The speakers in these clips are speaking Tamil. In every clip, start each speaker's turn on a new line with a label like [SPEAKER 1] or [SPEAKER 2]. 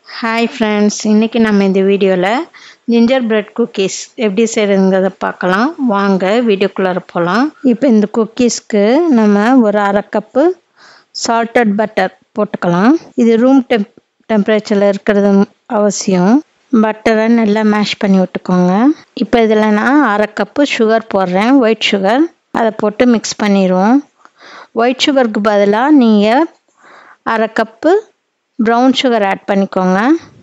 [SPEAKER 1] Hi friends, இன்னைக்கு நம்ம இந்த வீடியோல ginger bread cookies எப்படி செய்யறதுங்கறத பார்க்கலாம். வாங்க வீடியோக்குள்ள போலாம். இப்போ இந்த குக்கீஸ்க்கு நம்ம ஒரு 1/2 கப் salted butter போட்டுக்கலாம். இது ரூம் டெம்பரேச்சர்ல இருக்கிறது அவசியம். பட்டரை நல்லா மேஷ் பண்ணி விட்டுக்கோங்க. இப்போ இதில் நான் 1/2 கப் சுகர் போடுறேன், ஒயிட் சுகர். அதை போட்டு மிக்ஸ் பண்ணிடுவோம். ஒயிட் சுகருக்கு பதிலாக நீங்கள் 1/2 கப்பு ப்ரௌன் சுகர் ஆட் பண்ணிக்கோங்க.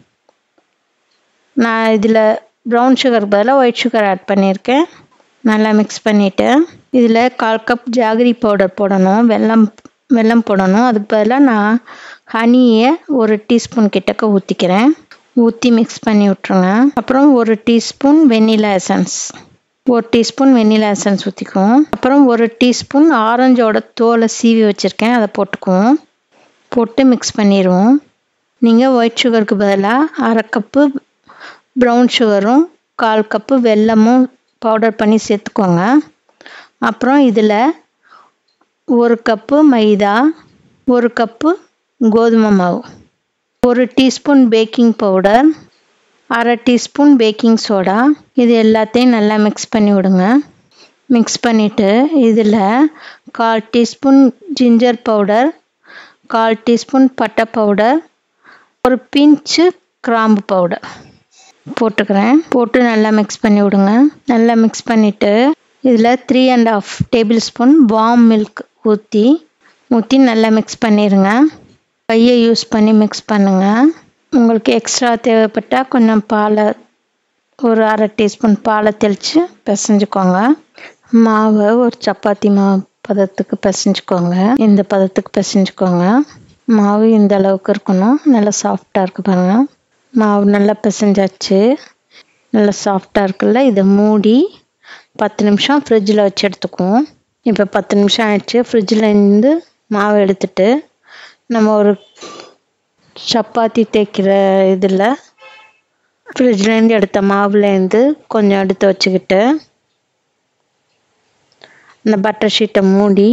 [SPEAKER 1] நான் இதில் ப்ரௌன் சுகருக்கு பதிலாக ஒயிட் சுகர் ஆட் பண்ணியிருக்கேன். நல்லா மிக்ஸ் பண்ணிவிட்டு இதில் 1/4 கப் ஜாகரி பவுடர் போடணும், வெல்லம் போடணும். அதுக்கு பதிலாக நான் ஹனியை 1 டீஸ்பூன் கிட்டக்க ஊற்றி மிக்ஸ் பண்ணி விட்ருங்க. அப்புறம் 1 teaspoon vanilla essence, 1 teaspoon vanilla essence ஊற்றிக்குவோம். அப்புறம் 1 டீஸ்பூன் ஆரஞ்சோட தோலை சீவி வச்சுருக்கேன், அதை போட்டு மிக்ஸ் பண்ணிடுவோம். நீங்கள் ஒயிட் சுகருக்கு பதிலாக 1/2 கப்பு ப்ரௌன் சுகரும் 1/4 கப்பு வெல்லமும் பவுடர் பண்ணி சேர்த்துக்கோங்க. அப்புறம் இதில் 1 கப்பு மைதா, 1 கப்பு கோதுமை மாவு, 1 teaspoon baking powder, 1/2 teaspoon baking soda, இது எல்லாத்தையும் நல்லா மிக்ஸ் பண்ணி விடுங்க. மிக்ஸ் பண்ணிவிட்டு இதில் 1/4 டீஸ்பூன் ஜிஞ்சர் பவுடர், 1/4 டீஸ்பூன் பட்டை பவுடர், ஒரு பிஞ்சு கிராம்பு பவுடர் போட்டுக்கிறேன். போட்டு நல்லா மிக்ஸ் பண்ணி விடுங்க. நல்லா மிக்ஸ் பண்ணிவிட்டு இதில் 3½ டேபிள் ஸ்பூன் வார்ம் மில்க் ஊற்றி நல்லா மிக்ஸ் பண்ணிடுங்க. கையை யூஸ் பண்ணி மிக்ஸ் பண்ணுங்கள். உங்களுக்கு எக்ஸ்ட்ரா தேவைப்பட்டால் கொஞ்சம் பாலை, ஒரு 1/2 டீஸ்பூன் பாலை தெளித்து பிசைஞ்சுக்கோங்க. மாவை ஒரு சப்பாத்தி மாவு பதத்துக்கு பிசைஞ்சுக்கோங்க. இந்த பதத்துக்கு பிசைஞ்சுக்கோங்க. மாவு இந்த அளவுக்கு இருக்கணும். நல்லா சாஃப்டாக இருக்கு பாருங்கள். மாவு நல்லா பிசைஞ்சாச்சு, நல்லா சாஃப்டாக இருக்குல்ல. இதை மூடி 10 நிமிஷம் ஃப்ரிட்ஜில் வச்சு எடுத்துக்குவோம். இப்போ 10 நிமிஷம் ஆயிடுச்சு. ஃப்ரிட்ஜில் இருந்து மாவு எடுத்துட்டு நம்ம ஒரு சப்பாத்தி தேய்க்கிற இதில் ஃப்ரிட்ஜ்லேருந்து எடுத்த மாவுலேருந்து கொஞ்சம் எடுத்து வச்சுக்கிட்டு இந்த பட்டர் ஷீட்டை மூடி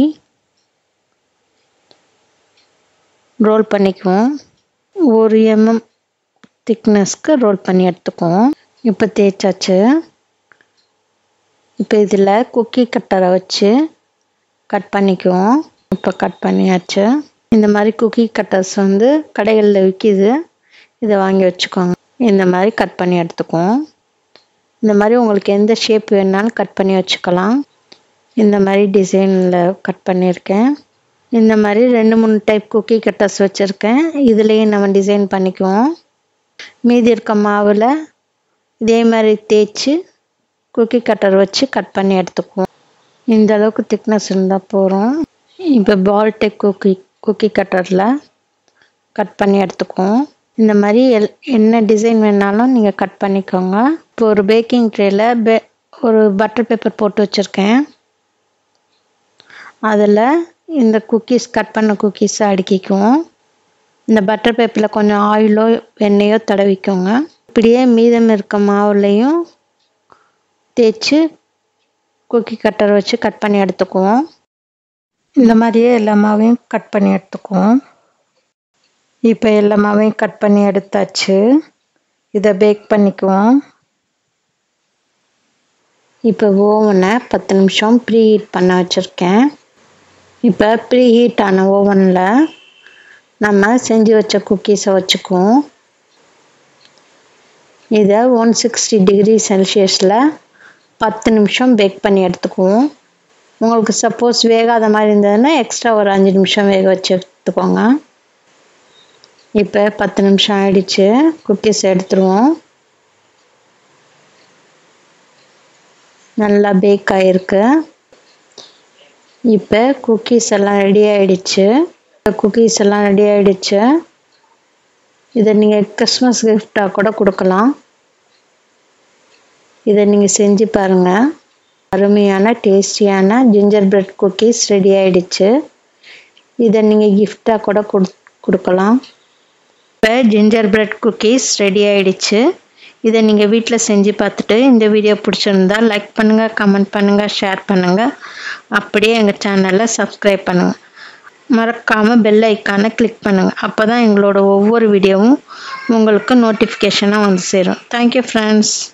[SPEAKER 1] ரோல் பண்ணிக்குவோம். 1 mm திக்னஸ்க்கு ரோல் பண்ணி எடுத்துக்குவோம். இப்போ தேய்ச்சாச்சு. இப்போ இதில் குக்கி கட்டரை வச்சு கட் பண்ணிக்குவோம். இப்போ கட் பண்ணியாச்சு. இந்த மாதிரி குக்கி கட்டர்ஸ் கடைகளில் விற்கிது, இதை வாங்கி வச்சுக்கோங்க. இந்த மாதிரி கட் பண்ணி எடுத்துக்குவோம். இந்த மாதிரி உங்களுக்கு எந்த ஷேப் வேணுனாலும் கட் பண்ணி வச்சுக்கலாம். இந்த மாதிரி டிசைனில் கட் பண்ணியிருக்கேன். இந்த மாதிரி 2-3 டைப் குக்கி கட்டர்ஸ் வச்சுருக்கேன். இதுலேயும் நம்ம டிசைன் பண்ணிக்குவோம். மீதி இருக்க மாவில் இதே மாதிரி தேய்ச்சி குக்கி கட்டர் வச்சு கட் பண்ணி எடுத்துக்குவோம். இந்த அளவுக்கு திக்னஸ் இருந்தால் போகிறோம். இப்போ பால் டைப் குக்கி கட்டரில் கட் பண்ணி எடுத்துக்குவோம். இந்த மாதிரி என்ன டிசைன் வேணாலும் நீங்கள் கட் பண்ணிக்கோங்க. இப்போ ஒரு பேக்கிங் ட்ரேயில் ஒரு பட்டர் பேப்பர் போட்டு வச்சுருக்கேன். அதில் இந்த குக்கீஸ், கட் பண்ண குக்கீஸை அடுக்கிக்குவோம். இந்த பட்டர் பேப்பரில் கொஞ்சம் ஆயிலோ எண்ணெயோ தடவிக்கோங்க. இப்படியே மீதம் இருக்க மாவுலையும் தேய்ச்சி குக்கி கட்டர் வச்சு கட் பண்ணி எடுத்துக்குவோம். இந்த மாதிரியே எல்லா மாவையும் கட் பண்ணி எடுத்துக்குவோம். இப்போ எல்லா மாவையும் கட் பண்ணி எடுத்தாச்சு. இதை பேக் பண்ணிக்குவோம். இப்போ ஓவனை 10 நிமிஷம் ப்ரீ ஹீட் பண்ண வச்சுருக்கேன். இப்போ ப்ரீ ஹீட் ஆன ஓவனில் நம்ம செஞ்சு வச்ச குக்கீஸை வச்சுக்குவோம். இதை 160 டிகிரி செல்சியஸில் 10 நிமிஷம் பேக் பண்ணி எடுத்துக்குவோம். உங்களுக்கு சப்போஸ் வேகாத மாதிரி இருந்ததுன்னா எக்ஸ்ட்ரா ஒரு 5 நிமிஷம் வேக வச்சு எடுத்துக்கோங்க. இப்போ 10 நிமிஷம் ஆயிடுச்சு. குக்கீஸ் எடுத்துருவோம். நல்லா பேக் ஆகிருக்கு. இப்போ குக்கீஸ் எல்லாம் ரெடி ஆகிடுச்சு. இதை நீங்கள் கிறிஸ்மஸ் கிஃப்டாக கூட கொடுக்கலாம். இதை நீங்கள் செஞ்சு பாருங்கள். அருமையான டேஸ்டியான ஜிஞ்சர் பிரெட் குக்கீஸ் ரெடி ஆகிடுச்சு. இதை நீங்கள் கிஃப்டாக கூட கொடுக்கலாம். இப்போ ஜிஞ்சர் பிரெட் குக்கீஸ் ரெடி ஆகிடுச்சு. இதை நீங்கள் வீட்டில் செஞ்சு பார்த்துட்டு இந்த வீடியோ பிடிச்சிருந்தா லைக் பண்ணுங்கள், கமெண்ட் பண்ணுங்கள், ஷேர் பண்ணுங்கள். அப்படியே எங்கள் சேனலை சப்ஸ்கிரைப் பண்ணுங்கள். மறக்காமல் பெல் ஐக்கானை கிளிக் பண்ணுங்கள். அப்போ தான் எங்களோட ஒவ்வொரு வீடியோவும் உங்களுக்கு நோட்டிஃபிகேஷனாக வந்து சேரும். Thank you friends.